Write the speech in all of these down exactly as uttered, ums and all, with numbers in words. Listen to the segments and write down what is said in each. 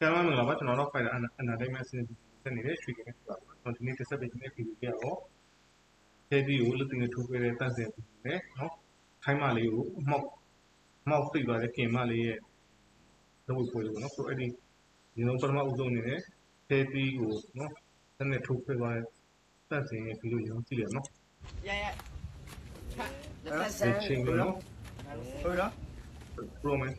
ဆရာတော်မင်္ဂလာပါကျွန်တော်တို့ဖိုင်တာအနာတိုင်းမှာစဉ်းဆက်နေတဲ့ရွှေကနေပြောပါတော့ဒီနေ့တစ်ဆက်ပေးနေတဲ့ဗီဒီယိုပြတော့ဒီဗီဒီယိုလက်တင်ထိုးပေးတဲ့တန့်စင်နဲ့နော်ထိုင်းမလေးကိုအမောက်အမောက်သိသွားတဲ့ကင်မလေးရဲ့လုပ်ဖို့ပြောလို့နော်ဆိုအဲ့ဒီဒီလုံးပထမအဦးဆုံးအနေနဲ့ဒီဗီကိုနော်တက်နဲ့ထိုးပေးသွားတဲ့တန့်စင်ရဲ့ဗီဒီယိုရုံးကြည့်ရနော်ရရဆက်ချင်းနော်ဟုတ်လား promise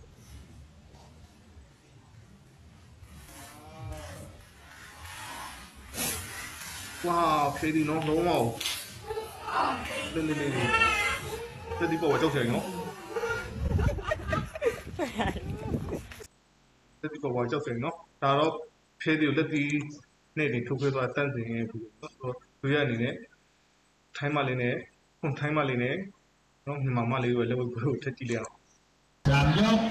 wow ဖြေဒီနော်လုံးဝလင်းလင်းလင်းတက်ဒီပေါ်ဝကြောက်ချင်နော်တက်ဒီပေါ်ဝကြောက်ချင်နော်ဒါတော့ဖြေဒီကိုလက်တီနဲ့နေထုတ်ခွဲသွားတန့်စင်ရဲ့ဘူးနော်ဆိုတော့သူရအနေနဲ့ထိုင်းမလေးနဲ့ခွန်ထိုင်းမလေးနဲ့နော်မြန်မာမလေးကိုလက်ဝဲကိုထက်ကြည့်လိုက်အောင်สามยก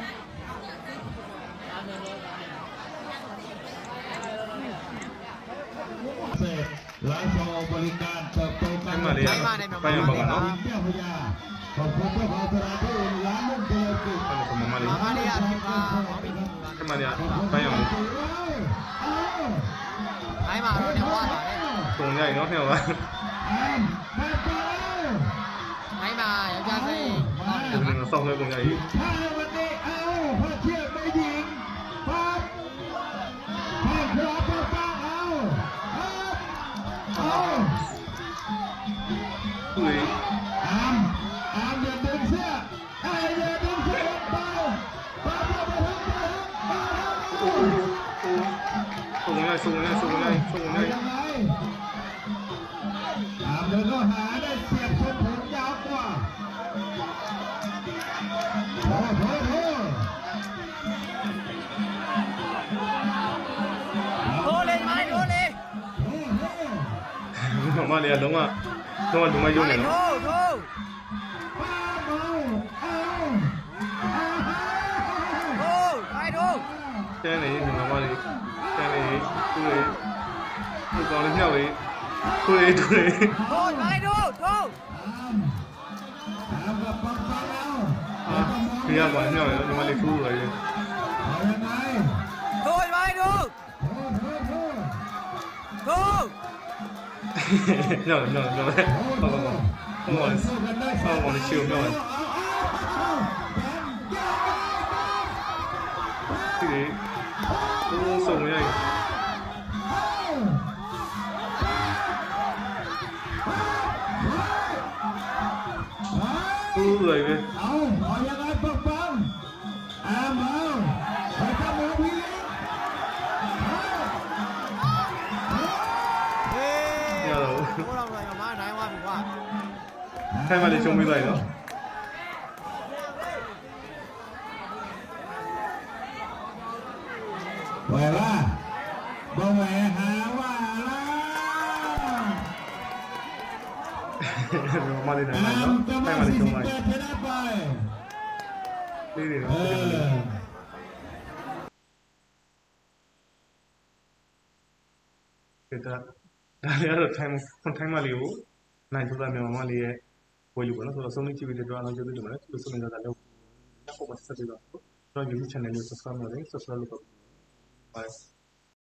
ไลฟ์โชว์บริการเติบโตกันมาเลยไปยังบ้างเนาะขอบคุณเจ้าของสถานที่ร้านนุ่มเจริญกิจมาเลยมาเลยอ่ะพี่ปลามาเลยไปยังไอ้มาเราเนี่ยว่าตรงใหญ่เนาะเนี่ยว่าไอ้มาอย่าจะใส่ตรงนี้ส่งเลยตรงใหญ่อีกวันนี้เอาพอเทียบไม่ยิงปั๊บปั๊บครับปั๊บปั๊บเอาเอาอุ้ยอามอามอย่าดึงเสื้อไอ้อย่าดึงเสื้อเบาเบาเบาเบาเบาส่งใหญ่ส่งใหญ่ส่งใหญ่ส่งใหญ่ยังไงอามเดินเข้าหาได้เสียบชนผมยาวกว่าโอ้โหโทเลยไหมโทเลยมาเลยလုံးဝလုံးဝလုံးဝယုံနေနော်โทโทโทไปโทကျန်းနေမြန်မာမလေးကျန်းနေသူ့ရဲ့သူ့ကောင်းလေးမြောက်လေးသူ့ရဲ့သူ့ရဲ့โทไปโทโทအာဒီကဘာမြောက်ရောဒီမလေးသူ့ရဲ့โทไปโทโทမြောက်မြောက်မြောက်ဘာဘာဘာဟောဟောဘာလို့ရှိမြောက်ဒီသူส่งใหญ่อู้เลยเว้ยเอาเอายังไงปังปังอามาไปทำมือพี่เฮ้ยเราเราอะไรมาไหนว่าผมว่าให้มาเลยชมไม่ได้เนาะไหวล่ะบ่ไหวหาว่าล่ะมาเลยนะเนาะให้มาเลยชมไปนี่ดิเนาะคือถ้าဒါလည်းတော့ time time မလေးကိုနိုင်ထုတ်တာမြန်မာမလေးရဲ့ဝယ်လို့ပေါ့နော်ဆိုတော့ဆုံးဖြတ်ကြည့်ပြီးတော့အားလုံးကျေးဇူးတင်ပါတယ်ဒီလိုဆုံးဖြတ်တာလည်းနောက်ပုံမှာဆက်ပြီးတော့ကျွန်တော် YouTube channel ကို subscribe လုပ်နေ subscribe လုပ်ပါပါတယ်